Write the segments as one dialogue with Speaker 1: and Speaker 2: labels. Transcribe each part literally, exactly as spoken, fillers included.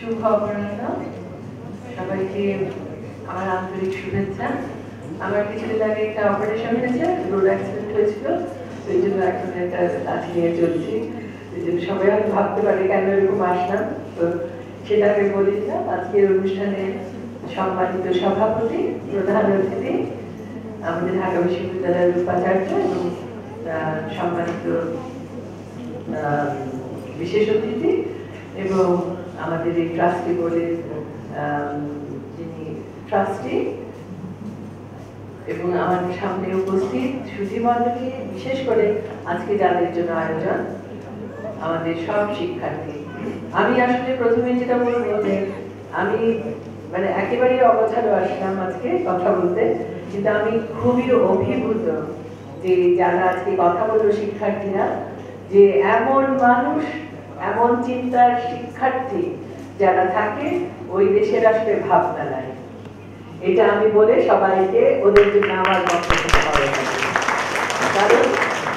Speaker 1: শুভ অপরাহ্ন, সবাইকে আমার আন্তরিক শুভেচ্ছা। আমার কিছুদিন আগে একটা অপারেশন হয়েছে, রোড অ্যাক্সিডেন্ট হয়েছিল, সেই জন্য এখন একটা লাঠি নিয়ে চলছি। এই জন্য সবাই হয়তো ভাবতে পারে কেন এরকম আসলাম, তো সেটা আমি বলেছিলাম। আজকের অনুষ্ঠানে সম্মানিত সভাপতি, প্রধান অতিথি আমাদের ঢাকা বিশ্ববিদ্যালয়ের উপাচার্য এবং সম্মানিত বিশেষ অতিথি এবং আমাদের এই ট্রাস্টি বোর্ডের যিনি ট্রাস্টি এবং আমাদের সামনে উপস্থিত সুধীমণ্ডলী, বিশেষ করে আজকে যাদের জন্য আয়োজন, আমাদের সব শিক্ষার্থী। আমি আসলে প্রথমে যেটা বলবো যে আমি মানে একেবারেই অগোছালো আসলাম আজকে কথা বলতে, কিন্তু আমি খুবই অভিভূত যে যারা আজকে কথা বললো শিক্ষার্থীরা, যে এমন মানুষ, এমন চিন্তার শিক্ষার্থী যারা থাকে ওই দেশের আসলে ভাবনা নাই। এটা আমি বলে সবাইকে ওদের জন্য আমার বক্তব্য হবে। কারণ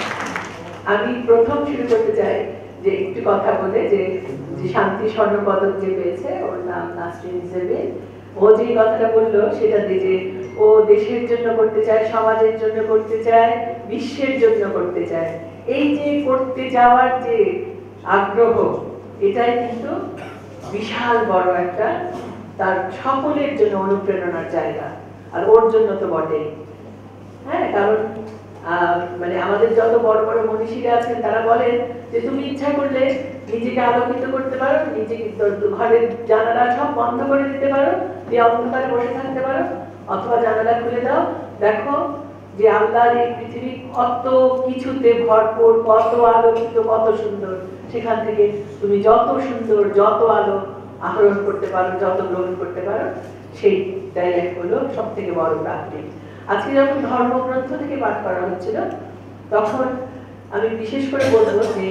Speaker 1: আমি প্রথম শুরু করতে চাই যে একটু কথা বলে যে শান্তি স্বর্ণপদক যে পেয়েছে, ওর নাম নাসরিন জেবিন। ও যে কথাটা বললো সেটা দিয়ে যে ও দেশের জন্য করতে চায়, সমাজের জন্য করতে চায়, বিশ্বের জন্য করতে চায়। এই যে করতে যাওয়ার যে আগ্রহ, এটাই কিন্তু বিশাল বড় একটা তার সকলের জন্য অনুপ্রেরণার জায়গা। আর ওর জন্য তো বটেই, হ্যাঁ। কারণ মানে আমাদের যত বড় বড় মনীষীরা আছেন তারা বলেন যে তুমি ইচ্ছা করলে নিজেকে আলোকিত করতে পারো, নিজেকে ঘরের জানালা সব বন্ধ করে দিতে পারো, দিয়ে অন্ধকারে বসে থাকতে পারো, অথবা জানালা খুলে দাও, দেখো যে আল্লাহর এই পৃথিবী কত কিছুতে ভরপুর, কত আলোকিত, কত সুন্দর। সেখান থেকে তুমি যত সুন্দর, যত আলো আহরণ করতে পারো, যত গ্রহণ করতে পারো, সেইটাই এক হলো সব থেকে বড় প্রাপ্তি। আজকে যখন ধর্মগ্রন্থ থেকে পাঠ করা হচ্ছিল, তখন আমি বিশেষ করে বলবো যে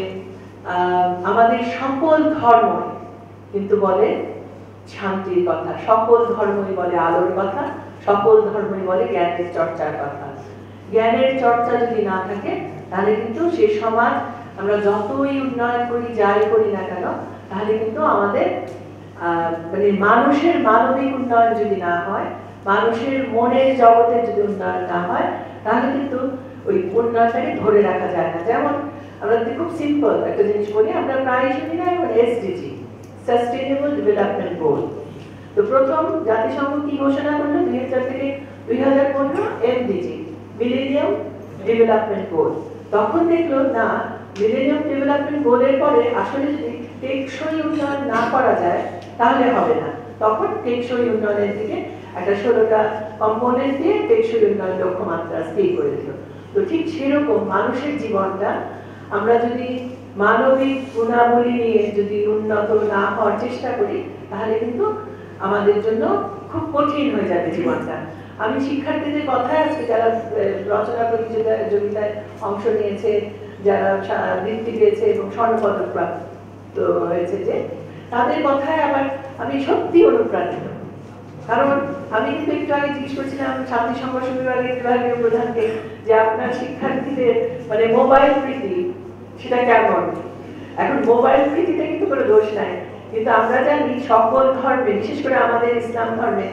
Speaker 1: আমাদের সকল ধর্ম কিন্তু বলে শান্তির কথা, সকল ধর্মই বলে আলোর কথা, সকল ধর্মই বলে জ্ঞানের চর্চার কথা। জ্ঞানের চর্চা যদি না থাকে তাহলে কিন্তু সে সমাজ আমরা যতই উন্নয়ন করি, যাই করি না কেন, তাহলে কিন্তু আমাদের মানে মানুষের মানবিক উন্নয়ন যদি না হয়, মানুষের মনের জগতের যদি উন্নয়ন না হয়, তাহলে কিন্তু ওই উন্নয়নটাকে ধরে রাখা যায় না। যেমন আমরা খুব সিম্পল একটা জিনিস বলি, আমরা প্রায় শুনি না এখন এসডিজি, সাস্টেইনেবল ডেভেলপমেন্ট গোল। তো প্রথম জাতিসংঘ কি ঘোষণা করলো দুই হাজার থেকে দুই হাজার পনেরো এমডিজি, মিলেনিয়াম ডেভেলপমেন্ট গোল। তখন দেখলো না, মিলেনিয়াম ডেভেলপমেন্ট গোলের পরে আসলে যদি টেকসই উন্নয়ন না করা যায় তাহলে হবে না। তখন টেকসই উন্নয়নের দিকে একটা ষোলোটা কম্পোনেন্ট দিয়ে টেকসই উন্নয়ন লক্ষ্যমাত্রা স্থির করে দিল। তো ঠিক সেরকম মানুষের জীবনটা আমরা যদি মানবিক গুণাবলী নিয়ে যদি উন্নত না হওয়ার চেষ্টা করি, তাহলে কিন্তু আমাদের জন্য খুব কঠিন হয়ে যাবে জীবনটা। আমি শিক্ষার্থীদের কথায় আজকে যারা রচনা প্রতিযোগিতায় অংশ নিয়েছে, যারা বৃত্তি পেয়েছে এবং স্বর্ণপদক প্রাপ্ত হয়েছে, যে তাদের কথায় আবার আমি সত্যি অনুপ্রাণিত। কারণ আমি কিন্তু একটু আগে জিজ্ঞেস করছিলাম শান্তি সংঘর্ষ বিভাগের বিভাগীয় প্রধানকে যে আপনার শিক্ষার্থীদের মানে মোবাইল প্রীতি সেটা কেমন। এখন মোবাইল প্রীতিতে কিন্তু কোনো দোষ নাই, কিন্তু আমরা জানি সকল ধর্মে, বিশেষ করে আমাদের ইসলাম ধর্মে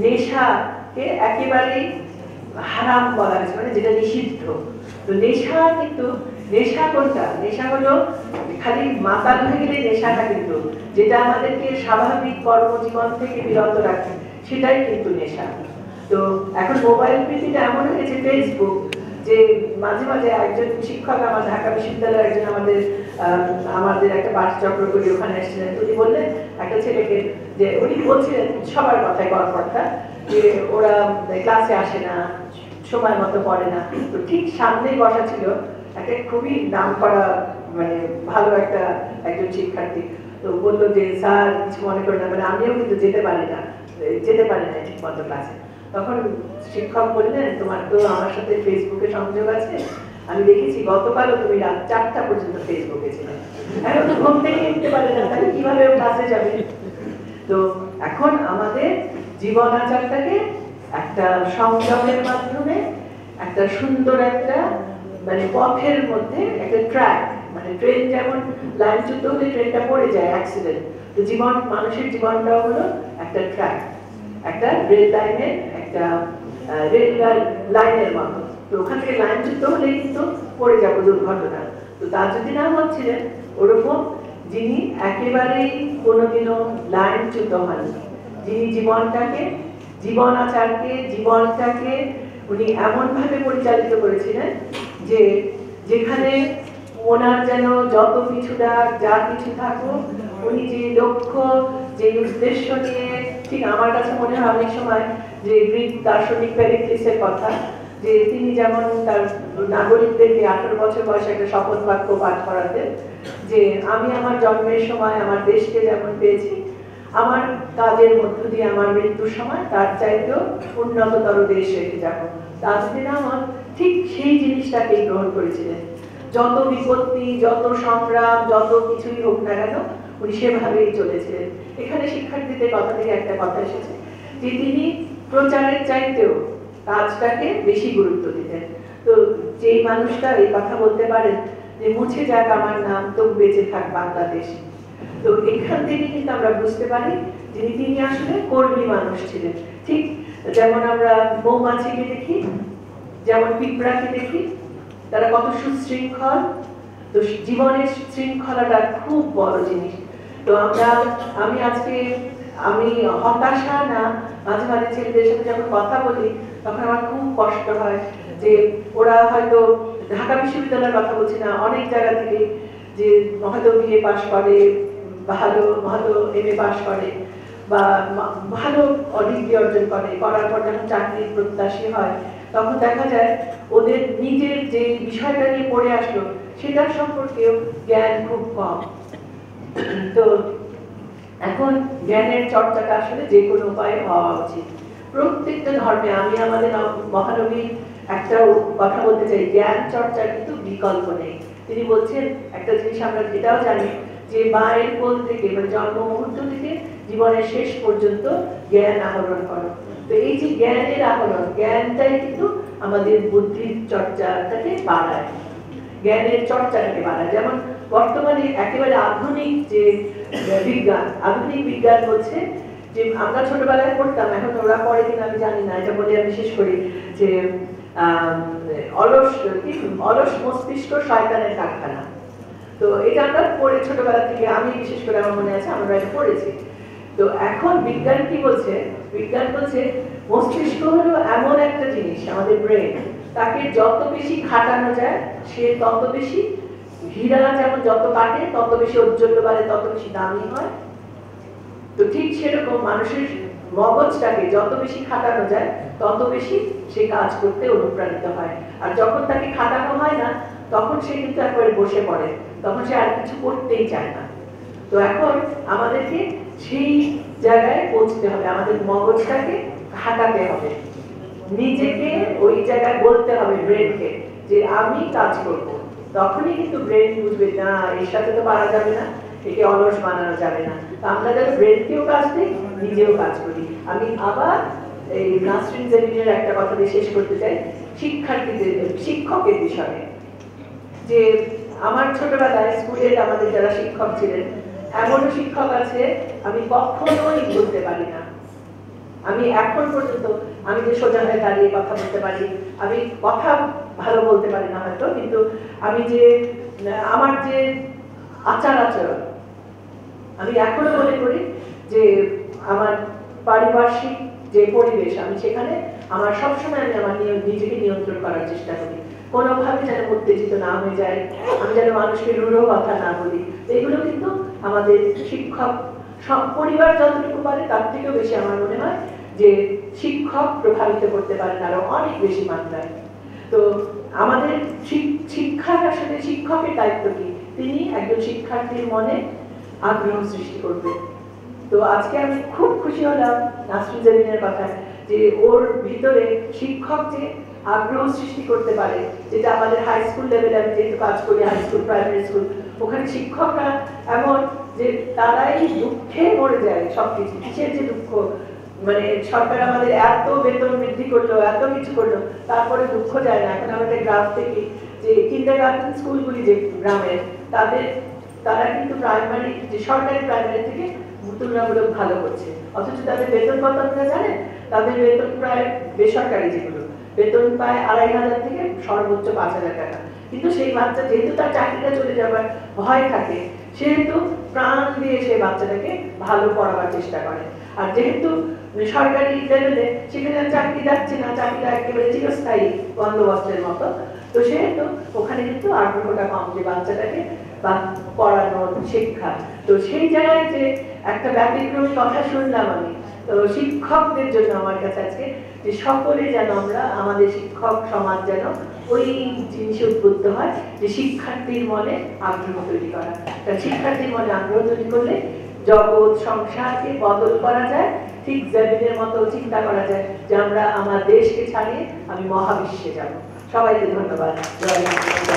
Speaker 1: নেশাকে একেবারেই হারাম বলা হয়েছে, মানে যেটা নিষিদ্ধ। তো নেশা কিন্তু নেশা কোনটা? নেশা হলো খালি মাতাল হয়ে গেলে নেশাটা, কিন্তু যেটা আমাদেরকে স্বাভাবিক কর্মজীবন থেকে বিরত রাখে সেটাই কিন্তু নেশা। তো এখন মোবাইল প্রীতিটা এমন হয়েছে, ফেসবুক, যে মাঝে মাঝে একজন শিক্ষক আমার ঢাকা বিশ্ববিদ্যালয়ের একজন আমাদের আমাদের একটা পাঠচক্র করি ওখানে এসেছিলেন, উনি বললেন একটা ছেলেকে, যে উনি বলছিলেন সবার কথায় কথা যে ওরা ক্লাসে আসে না, সময় মতো পড়ে না। তো ঠিক সামনেই বসা ছিল একটা খুবই নাম করা মানে ভালো একটা একজন শিক্ষার্থী। তো বললো যে স্যার কিছু মনে করে না, মানে আমিও কিন্তু যেতে পারি না যেতে পারি না ঠিক মতো ক্লাসে। তখন শিক্ষক বললেন তোমার তো আমার সাথে ফেসবুকে সংযোগ আছে, আমি দেখেছি গতকালও তুমি রাত চারটা পর্যন্ত ফেসবুকে ছিলে, এখন তো ঘুম থেকে উঠতে পারে না, তাহলে কিভাবে ক্লাসে যাবে? তো এখন আমাদের জীবন আচারটাকে একটা সংযমের মাধ্যমে একটা সুন্দর একটা মানে পথের মধ্যে একটা ট্র্যাক মানে ট্রেন যেমন লাইনচ্যুত হলে ট্রেনটা পড়ে যায়, অ্যাক্সিডেন্ট, তো জীবন, মানুষের জীবনটাও হলো একটা ট্র্যাক, একটা রেল লাইনের, একটা রেল লাইনের মতো। তো ওখান থেকে লাইনচ্যুত হলেই কিন্তু পড়ে যাবো, দুর্ঘটনা। তো তাজউদ্দিন আহমদ ছিলেন ওরকম, যিনি একেবারেই কোনোদিনও লাইনচ্যুত হননি, যিনি জীবনটাকে, জীবন আচারকে, জীবনটাকে উনি এমনভাবে পরিচালিত করেছিলেন যে যেখানে ওনার যেন যত কিছুটা যা কিছু থাকুক, উনি যে লক্ষ্য, যে উদ্দেশ্য নিয়ে, ঠিক আমার কাছে মনে হয় অনেক সময় যে গ্রিক দার্শনিক প্যারিক্লিসের কথা, যে তিনি যেমন তার নাগরিকদেরকে আঠারো বছর বয়সে একটা শপথ বাক্য পাঠ করাতেন যে আমি আমার জন্মের সময় আমার দেশকে যেমন পেয়েছি, আমার কাজের মধ্য দিয়ে আমার মৃত্যুর সময় তার চাইতেও উন্নততর দেশ রেখে যাব। তাজউদ্দিন আহমদ ঠিক সেই জিনিসটাকেই গ্রহণ করেছিলেন। যত বিপত্তি, যত সংগ্রাম, যত কিছুই হোক না কেন, উনি সেভাবেই চলেছিলেন। এখানে শিক্ষার্থীদের কথা থেকে একটা কথা এসেছে যে তিনি প্রচারের চাইতেও কাজটাকে বেশি গুরুত্ব দিতেন। তো যেই মানুষটা এই কথা বলতে পারেন যে মুছে যাক আমার নাম, তবু বেঁচে থাক বাংলাদেশ, তো এখান থেকে কিন্তু আমরা বুঝতে পারি যে তিনি আসলে কর্মী মানুষ ছিলেন। ঠিক যেমন আমরা মৌমাছিকে দেখি, যেমন পিঁপড়াকে দেখি, তারা কত সুশৃঙ্খল, তো জীবনের শৃঙ্খলাটা খুব বড় জিনিস। তো আমরা, আমি আজকে আমি হতাশা না, মাঝে মাঝে ছেলেদের সাথে যখন কথা বলি তখন আমার খুব কষ্ট হয় যে ওরা হয়তো ঢাকা বিশ্ববিদ্যালয়ের কথা বলছি না, অনেক জায়গা থেকে যে হয়তো বিএ পাশ করে, ভালো ভালো এম এ পাশ করে বা ভালো ডিগ্রি অর্জন করে, করার পর যখন চাকরির প্রত্যাশী হয় তখন দেখা যায় ওদের নিজের যে বিষয়টা নিয়ে পড়ে আসলো সেটার সম্পর্কেও জ্ঞান খুব কম। তো এখন জ্ঞানের চর্চাটা আসলে যে কোনো উপায়ে হওয়া উচিত প্রত্যেকটা ধর্মে। আমি আমাদের মহানবীর একটা কথা বলতে চাই, জ্ঞান চর্চার কিন্তু বিকল্প নেই। তিনি বলছেন একটা জিনিস আমরা এটাও জানি যে মায়ের কোল থেকে, মানে জন্ম মুহূর্ত থেকে জীবনের শেষ পর্যন্ত জ্ঞান আহরণ করো। তো এই যে জ্ঞানের আহরণ, জ্ঞানটাই কিন্তু আমাদের বুদ্ধির চর্চাটাকে বাড়ায়, জ্ঞানের চর্চাটাকে বাড়ায়। যেমন বর্তমানে একেবারে আধুনিক যে বিজ্ঞান, আধুনিক বিজ্ঞান বলছে যে আমরা ছোটবেলায় পড়তাম, এখন ওরা পড়ে কিনা আমি জানি না, এটা বলে আমি শেষ করি যে অলস কি অলস মস্তিষ্ক শয়তানের কারখানা। তো এটা আমরা পড়ে ছোটবেলা থেকে, আমি বিশেষ করে আমার মনে আছে আমরা এটা পড়েছি। তো এখন বিজ্ঞান কি বলছে? বিজ্ঞান বলছে মস্তিষ্ক হলো এমন একটা জিনিস, আমাদের ব্রেন, তাকে যত বেশি খাটানো যায় সে তত বেশি, হীরা যেমন যত কাটে তত বেশি ঔজ্জ্বল্য বাড়ে, তত বেশি দামি হয়। তো ঠিক সেরকম মানুষের মগজটাকে যত বেশি খাটানো যায় তত বেশি সে কাজ করতে অনুপ্রাণিত হয়। আর যখন তাকে খাটানো হয় না তখন সে কিন্তু একবারে বসে পড়ে, তখন সে আর কিছু করতেই চায় না। তো এখন আমাদেরকে সেই জায়গায় পৌঁছতে হবে, আমাদের মগজটাকে খাটাতে হবে, নিজেকে ওই জায়গায় বলতে হবে ব্রেনকে যে আমি কাজ করব। তখনই কিন্তু ব্রেন বুঝবে না এর সাথে তো পারা যাবে না, একে অলস বানানো যাবে না। আমরা যারা ব্রেনকেও কাজ দিই, নিজেও কাজ করি। আমি আবার এই নাসরিন জেমিনের একটা কথা দিয়ে শেষ করতে চাই, শিক্ষার্থীদের, শিক্ষকের বিষয়ে। যে আমার ছোটবেলায় স্কুলের আমাদের যারা শিক্ষক ছিলেন, এমনও শিক্ষক আছে আমি কখনোই বলতে পারি না। আমি এখন পর্যন্ত, আমি যে সোজা হয়ে দাঁড়িয়ে কথা বলতে পারি, আমি কথা ভালো বলতে পারি না হয়তো, কিন্তু আমি যে আমার যে আচার আচরণ, আমি এখনো মনে করি যে আমার পারিপার্শ্বিক যে পরিবেশ, আমি সেখানে আমার সবসময় আমি আমার নিজেকে নিয়ন্ত্রণ করার চেষ্টা করি, কোনোভাবে যেন উত্তেজিত না হয়ে যায়, আমি যেন মানুষকে রূঢ় কথা না বলি। এগুলো কিন্তু আমাদের শিক্ষক, সব পরিবার যতটুকু পারে তার থেকেও বেশি আমার মনে হয় যে শিক্ষক প্রভাবিত করতে পারেন আরো অনেক বেশি মাত্রায়। তো আমাদের শিক্ষার আসলে শিক্ষকের দায়িত্ব কি? তিনি একজন শিক্ষার্থীর মনে আগ্রহ সৃষ্টি করবেন। তো আজকে আমি খুব খুশি হলাম নাসরিন জেমিনের কথায় যে ওর ভিতরে শিক্ষক যে আগ্রহ সৃষ্টি করতে পারে, যেটা আমাদের হাই স্কুল লেভেলে আমি যেহেতু কাজ করি, হাই স্কুল প্রাইমারি স্কুল, ওখানে শিক্ষকরা এমন যে তারাই দুঃখে মরে যায় সবকিছু। কিসের যে দুঃখ, মানে সরকার আমাদের এত বেতন বৃদ্ধি করলো, এত কিছু করলো, তারপরে দুঃখ যায় না। এখন আমাদের গ্রাম থেকে যে কিন্ডারগার্টেন স্কুলগুলি যে গ্রামের, তাদের তারা কিন্তু প্রাইমারি যে সরকারি প্রাইমারি থেকে তুলনামূলক ভালো করছে, অথচ তাদের বেতন কত আপনারা জানেন? তাদের বেতন প্রায় বেসরকারি যেগুলো বেতন পায় আড়াই হাজার থেকে সর্বোচ্চ পাঁচ হাজার টাকা। কিন্তু সেই বাচ্চা যেহেতু তার চাকরিটা চলে যাবার ভয় থাকে, সেহেতু প্রাণ দিয়ে সেই বাচ্চাটাকে ভালো পড়াবার চেষ্টা করে। আর যেহেতু সরকারি লেভেলে সেখানে চাকরি যাচ্ছে না, চাকরিটা একেবারে চিরস্থায়ী বন্দোবস্তের মতো, তো সেহেতু ওখানে কিন্তু আগ্রহটা কম যে বাচ্চাটাকে বা পড়ানোর শিক্ষা। তো সেই জায়গায় যে একটা ব্যতিক্রমী কথা শুনলাম আমি, তো শিক্ষকদের জন্য আমার কাছে আজকে যে সকলে যেন আমরা আমাদের শিক্ষক সমাজ যেন ওই জিনিসে উদ্বুদ্ধ হয় যে শিক্ষার্থীর মনে আগ্রহ তৈরি করা। কারণ শিক্ষার্থীর মনে আগ্রহ তৈরি করলে জগৎ সংসারকে বদল করা যায়, ঠিক জেমিনের মতো চিন্তা করা যায় যে আমরা আমার দেশকে ছাড়িয়ে আমি মহাবিশ্বে যাব। সবাইকে ধন্যবাদ। জয়